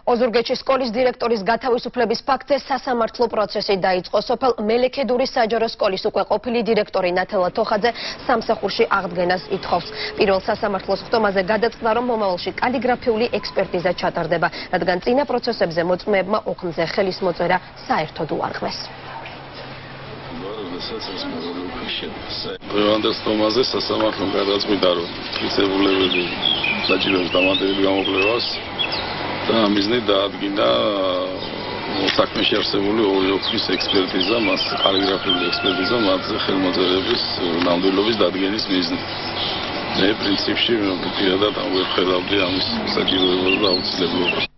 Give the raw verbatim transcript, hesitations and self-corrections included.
ოზურგეთში სკოლის დირექტორის გათავისუფლების ფაქტზე სასამართლო პროცესი დაიწყო. სოფელ მელექედურის საჯარო სკოლის უკვე ყოფილი დირექტორი ნათელა თოხაძე სამსახურში აღდგენას ითხოვს. პირველ სასამართლოს ხტომაზე გადაწყდა, რომ მომავალში კალიგრაფიული ექსპერტიზა ჩატარდება, რადგან წინა პროცესებზე მოწმეებმა ოქმზე ხელის მოწერა საერთოდ უარყვეს. დღევანდელ ხტომაზე სასამართლომ გადაწყვიტა, რომ მტკიცებულებები დაჭირებს დამატებით გამოკვლევას და მიზნით დაადგინა საქმეში არსებული ორი ოქრის ექსპერტიზა, მას კალიგრაფიული ექსპერტიზა, მათზე ხელმოწერების ნამდვილობის დადგენის მიზნით. მე პრინციპში პირადად ვერ ხედავდი ამის საჭიროებას და აუცილებლობას.